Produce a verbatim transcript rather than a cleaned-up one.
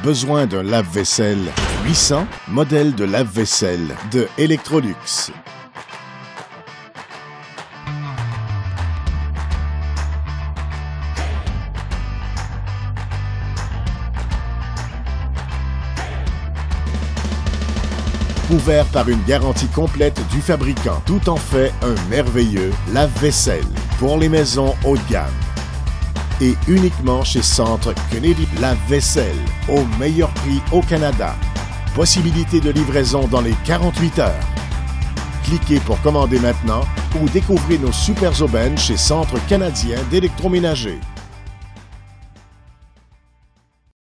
Besoin d'un lave-vaisselle puissant? Modèle de lave-vaisselle de Electrolux. Couvert par une garantie complète du fabricant, tout en fait un merveilleux lave-vaisselle pour les maisons haut de gamme. Et uniquement chez Centre Kennedy. Lave-vaisselle au meilleur prix au Canada. Possibilité de livraison dans les quarante-huit heures. Cliquez pour commander maintenant ou découvrez nos super aubaines chez Centre canadien d'électroménager.